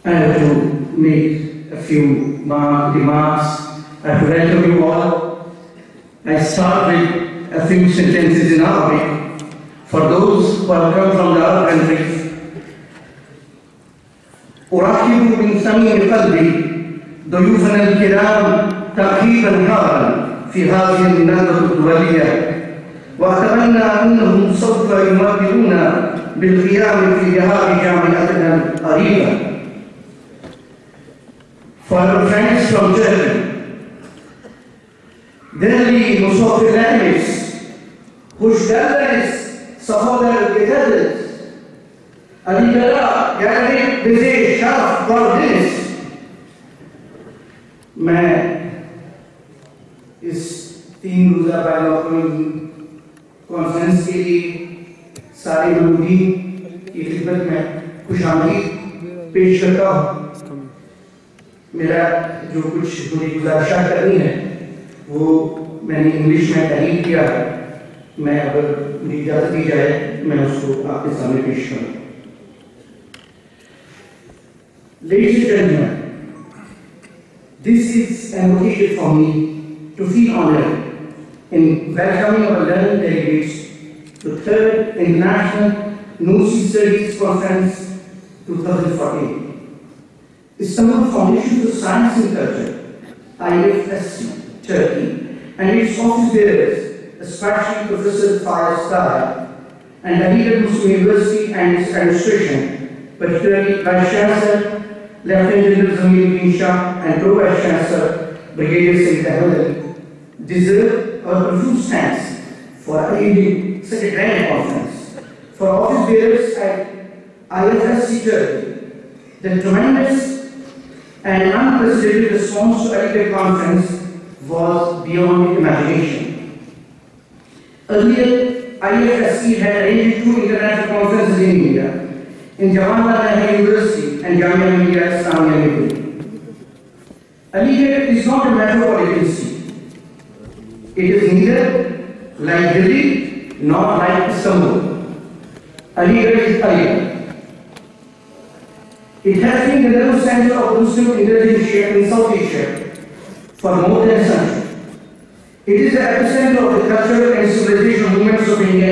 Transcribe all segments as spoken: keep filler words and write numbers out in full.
I have to make a few remarks. I have to welcome you all. I start with a few sentences in Arabic for those who have come from the Arab countries. أرحب من صميم قلبي ضيوفنا الكرام ترحيبا حارا في هذه الندوة الدولية، وأتمنى أنهم سوف يمثلون بالقيام في جهاد جامعتنا القريبة. For our friends from Turkey, değerli misafirlerimiz, hoş geldiniz, sefalar getirdiniz. Ali'lere geldik, bize şeref verdiniz. मैं इस तीन रोज़ा ban conference के लिए सारे लोगों की खिदमत में खुशामदीद पेश करता हूँ। मेरा जो कुछ थोड़ी गुजारिशा करनी है वो मैंने इंग्लिश में तहरीर किया है। मैं अगर मुझे इजाज़त दी जाए मैं उसको आपके सामने पेश करूँ। Ladies and gentlemen, this is an occasion for me to feel honored in welcoming our learned delegates to third International Nursi Studies Conference twenty fourteen. Istanbul Foundation for Science and Culture, I F S C, Turkey, and its office bearers, especially Professor Fayez Tahir, and the leader of Muslim University and its administration, particularly Vice Chancellor, Lieutenant General Zamir bin Shah, and Pro-Vice Chancellor, Brigadier Sayyid Ahmed Ali, deserve our profuse thanks for attending such a grand conference. For office bearers at I F S C Turkey, the tremendous and unprecedented response to the conference was beyond imagination. Earlier, I F S C had arranged two international conferences in India, in Jawaharlal Nehru University and Jamia Millia Islamia University. Aligarh is not a metropolitan city. It is neither like Delhi nor like Istanbul. Aligarh is Aligarh. It has been the nerve center of Muslim intelligence in South Asia for more than a century. It is the epicenter of the cultural and civilization movements of India,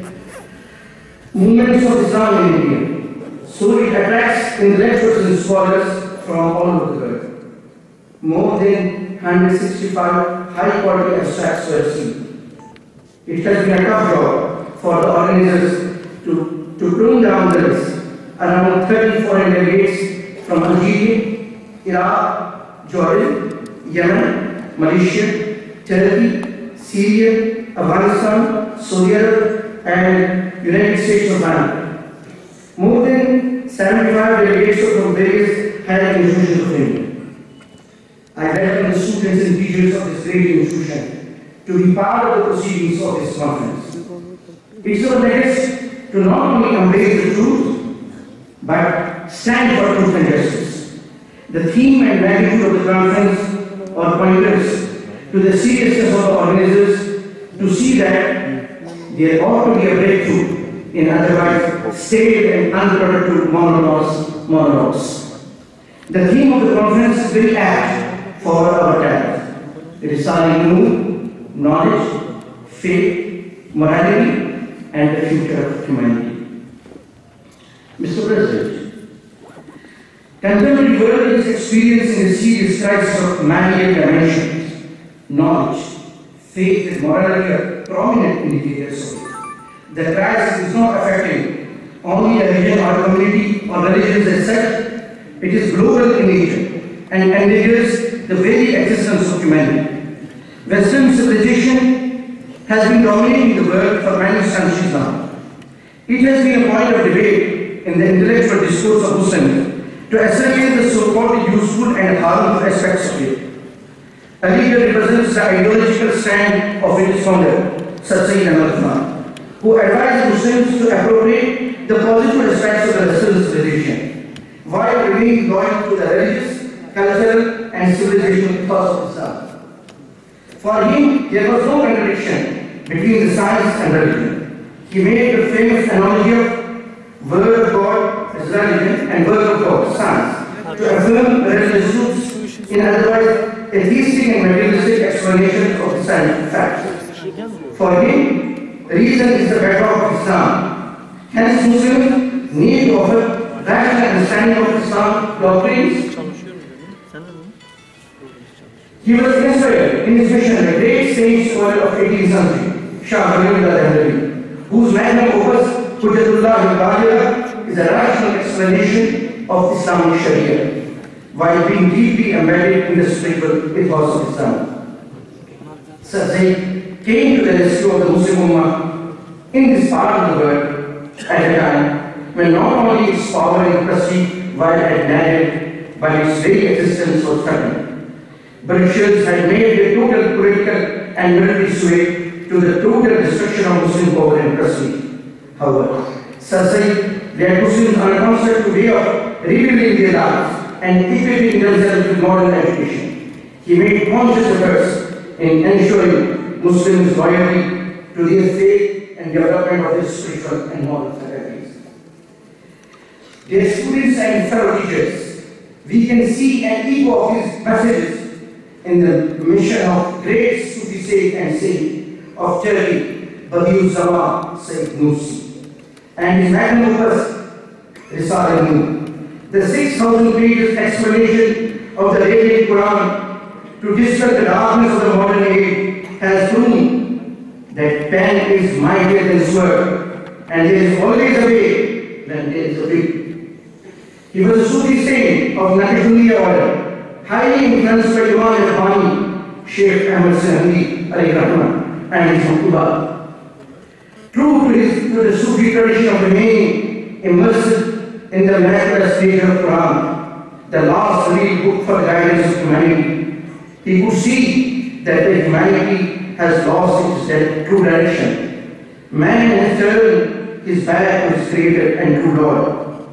movements of Islam in India. So it attracts intellectuals and scholars from all over the world. More than one hundred sixty-five high-quality abstracts were seen. It has been a tough job for the organizers to, to prune down the list. Around thirty foreign delegates from Algeria, Iraq, Jordan, Yemen, Malaysia, Turkey, Syria, Afghanistan, Saudi Arabia, and United States of America. More than seventy-five delegates from various higher institutions of India. I welcome the students and teachers of this great institution to be part of the proceedings of this conference. It is our legacy to not only embrace the truth, but stand for truth and justice. The theme and magnitude of the conference are pointers to the seriousness of the organizers to see that there ought to be a breakthrough in otherwise stale and unproductive monologues. monologues. The theme of the conference is very apt for our time. It is Saling knowledge, faith, morality, and the future of humanity. Mister President, contemporary world is experiencing a serious crisis of many dimensions. Knowledge, faith, and morality are prominent indicators of it. The crisis is not affecting only a region or community or religions as such. It is global in nature and endangers the very existence of humanity. Western civilization has been dominating the world for many centuries now. It has been a point of debate in the intellectual discourse of Muslims to ascertain the so-called useful and harmful aspects of it. Aligarh represents the ideological stand of its founder, Sir Sayyid Ahmad Khan, who advised Muslims to appropriate the positive aspects of the Western civilization, while remaining loyal to the religious, cultural, and civilizational ethos of Islam. For him, there was no contradiction between the science and religion. He made the famous analogy of word of God as religion and word of God, science, to affirm religious truths in otherwise atheistic and materialistic explanations of the scientific facts. For him, reason is the bedrock of Islam. Hence, Muslims need to offer rational understanding of Islam doctrines. He was inspired in his mission by the great saint scholar of eighteenth century, Shah Waliullah Dehlavi, whose magnum opus, Hujjatullah al-Baligha, is a rational explanation of Islamic Sharia, while being deeply embedded in the spiritual ethos of Islam. Sir Zaid came to the rescue of the Muslim Ummah in this part of the world at a time when not only its power and prestige while admired, but its very existence was threatened. Britishers had made a total political and military sway to the total destruction of Muslim power and prestige. However, Sir Zaid led Muslims on a constant way of rebuilding their lives and equipping themselves with modern education. He made conscious efforts in ensuring Muslims' loyalty to their faith and development of their spiritual and moral faculties. Dear students and fellow teachers, we can see an echo of his messages in the mission of great Sufi sage and saint of Turkey, Badiu'z-Zaman Sayyid Nursi, and his magnum opus, Risale-i-Nur, the six thousand pages explanation of the radiant Quran to dispel the darkness of the modern age has proven that pen is mightier than sword, and there is always a way when there is a will. He was a Sufi saint of Naqshbandiya order, highly influenced by Imam al-Rabbani, Sheikh Ahmad Sahandi alayhi rahmah, and his Maqtubat. True to, his, to the Sufi tradition of remaining immersed in the miraculous stage of Quran, the last real book for the guidance of humanity, he could see that the humanity has lost its true direction. Man has turned his back to his Creator and true Lord.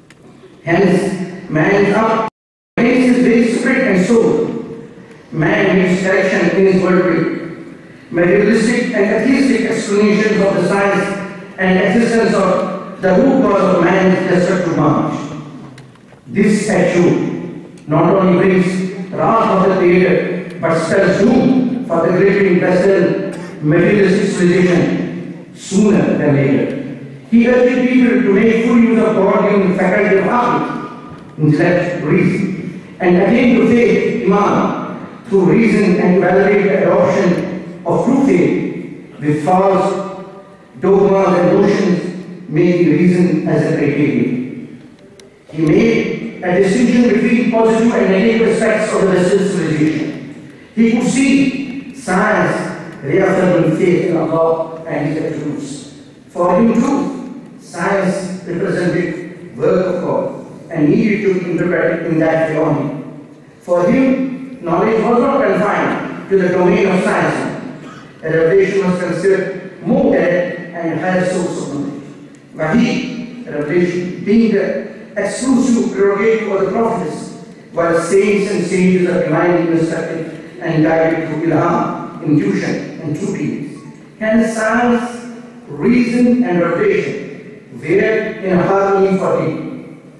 Hence, man is up against his very spirit and soul. Man needs direction in his worldview. Materialistic and atheistic explanations of the science and existence of the root cause of man's destructive march. This action not only brings wrath of the Creator, but spells doom for the great vessel materialistic civilization sooner than later. He urged people to make full use of God-given faculty of art, intellect, reason, and attain to faith, Iman, through reason and evaluate the adoption of true faith with false dogmas and notions, making reason as a criterion. He made a distinction between positive and negative aspects of the Western civilization. He could see science reaffirming faith in Allah and His attributes. For him too, science represented work of God and needed to be interpreted in that way only. For him, knowledge was not confined to the domain of science. A revelation was considered more direct and higher source of knowledge. Wahi, revelation, being the exclusive prerogative of the prophets, while saints and sages are divinely instructed and guided through ilham, intuition, and true teachings. Hence, science, reason, and revelation were in harmony for him.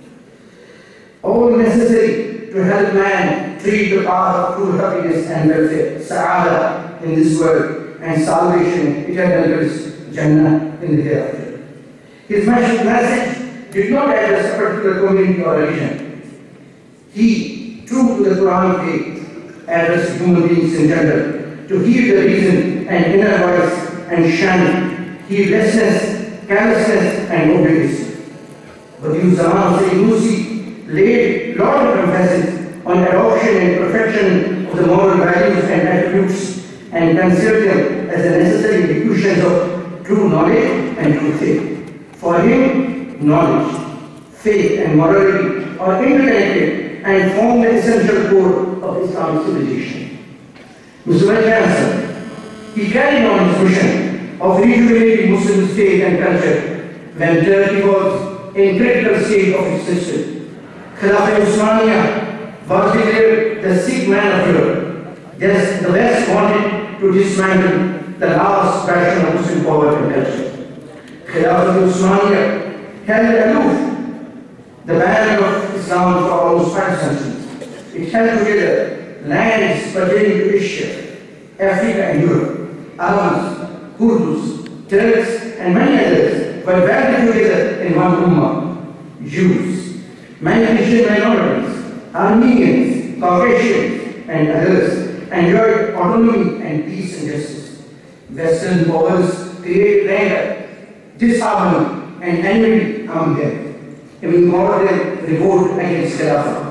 All necessary to help man treat the path of true happiness and welfare, sa'ada in this world, and salvation, eternal bliss, Jannah in the hereafter. His message did not address a particular community or religion. He, true to the Quranic faith, addressed human beings in general to hear the reason and inner voice and shun heedlessness, carelessness, and obedience. Badiu'z-Zaman Sayyid Nursi laid lot of emphasis on adoption and perfection of the moral values and attributes and considered them as the necessary diffusions of true knowledge and true faith. For him, knowledge, faith, and morality are interconnected and form the essential core of Islamic civilization. Mister Chancellor, he carried on his mission of rejuvenating Muslim faith and culture when Turkey was in critical state of its history. Khilafat Usmaniya was declared the sick man of Europe. Yes, the West wanted to dismantle the last bastion of Muslim power and culture. Khilafat Usmaniya held aloof the banner of Islam for almost almost five centuries. It held together lands pertaining to Asia, Africa and Europe, Arabs, Kurds, Turks and many others were gathered together in one ummah, Jews, many Christian minorities, Armenians, Caucasians and others enjoyed autonomy and peace and justice. Western powers created anger, disharmony and enmity among them, even called them revolt against Khilafah.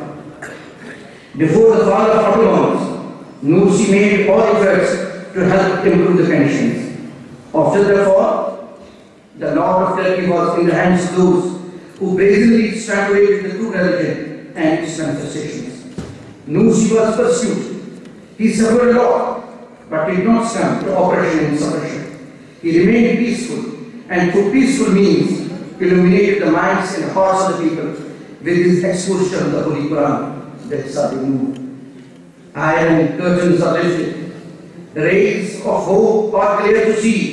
Before the fall of Ottomans, Nursi made all efforts to help improve the conditions. After the fall, the Lord of Turkey was in the hands of those who brazenly strangulated the true religion and its manifestations. Nursi was pursued. He suffered a lot, but did not succumb to oppression and suppression. He remained peaceful, and through peaceful means illuminated the minds and hearts of the people with his exposition of the Holy Quran. That's how we move. Iron curtains are lifted. The rays of hope are clear to see.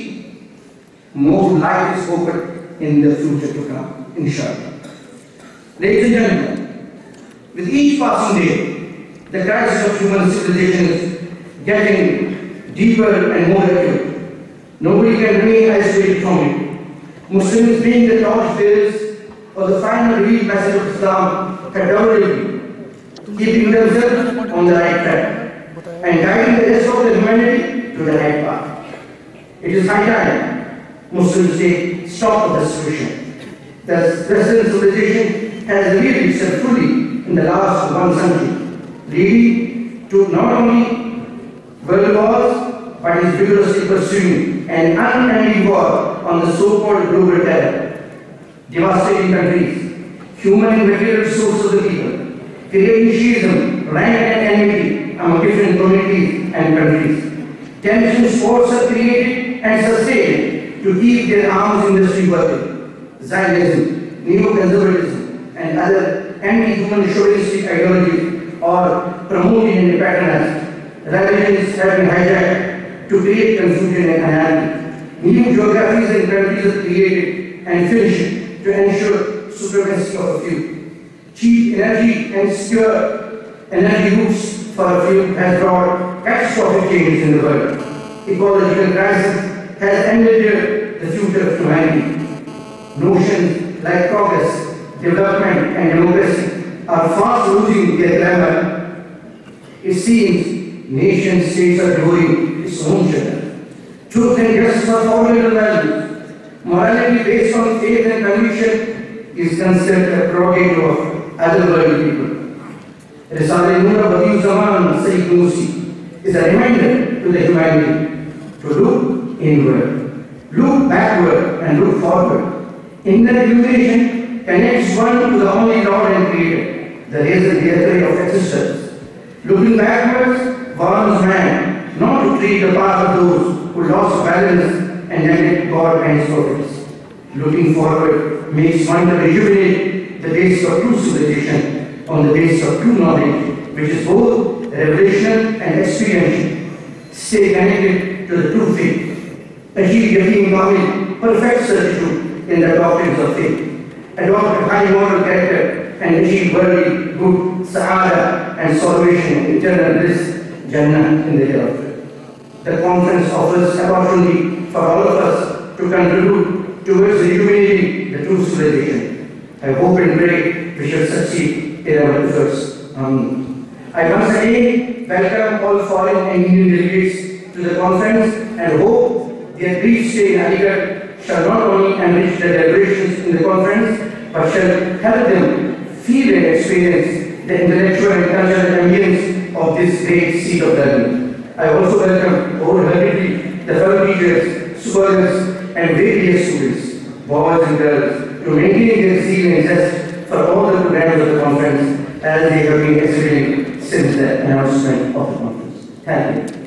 More light is open in the future to come, inshallah. Ladies and gentlemen, with each passing day, the crisis of human civilization is getting deeper and more acute. Nobody can remain isolated from it. Muslims, being the torchbearers of the final revealed message of Islam, have doubly keeping themselves on the right track and guiding the rest of the humanity to the right path. It is high time Muslims say stop to the situation. The Western civilization has revealed itself fully in the last one century, leading to not only world wars, but is vigorously pursuing an unending war on the so-called global terror, devastating countries, human and material resources of the people, creating schism, rank and enmity among different communities and countries. Tensions wars are created and sustained to keep their arms industry working. Zionism, neo-conservatism and other anti-human chauvinistic ideologies are promoted in the patronage. Religions have been hijacked to create confusion and anarchy. New geographies and countries are created and finished to ensure supremacy of a few. Cheap energy and secure energy routes for a few has brought catastrophic changes in the world. Ecological crisis has endangered the future of humanity. Notions like progress, development and democracy are fast losing their glamour. It seems nation states are devouring its own children. Truth and justice are fundamental values. Morality based on faith and conviction is considered a prerogative of other worldly people. Risale-e-Nur Badi'u-Zaman Sayyid Nursi is a reminder to the humanity to look inward, look backward and look forward. Inner illumination connects one to the only Lord and Creator, the reason, the authority of existence. Looking backwards warns man not to treat the path of those who lost balance and neglect God and His prophets. Looking forward makes one to rejuvenate the base of true civilization on the base of true knowledge, which is both revelational and experiential. Stay connected to the true faith. Achieve yaqeen kamil, perfect certitude in the doctrines of faith. Adopt a high moral character and achieve worldly good, sa'ada and salvation, eternal bliss, Jannah in the hereafter. The conference offers opportunity for all of us to contribute towards rejuvenating the true civilization. I hope and pray we shall succeed in our efforts. Amen. I once again welcome all foreign and Indian delegates to the conference and hope their brief stay in Aligarh shall not only enrich the deliberations in the conference, but shall help them feel and experience the intellectual and cultural ambience of this great seat of learning. I also welcome wholeheartedly the fellow teachers, scholars, and various students, boys and girls, to maintain their zeal and zest for all the programs of the conference as they have been exhibiting since the announcement of the conference. Thank you.